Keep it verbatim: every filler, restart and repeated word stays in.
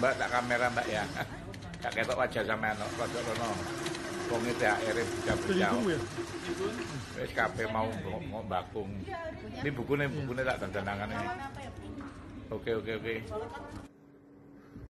Mbak tak kamera Mbak ya. Tak ketok wajah sampean kok rada rono. Wong e T H R bisa berjauh. Wis kabeh mau mau bakung. Ini bukune bukune tak dandanangane. Oke oke oke.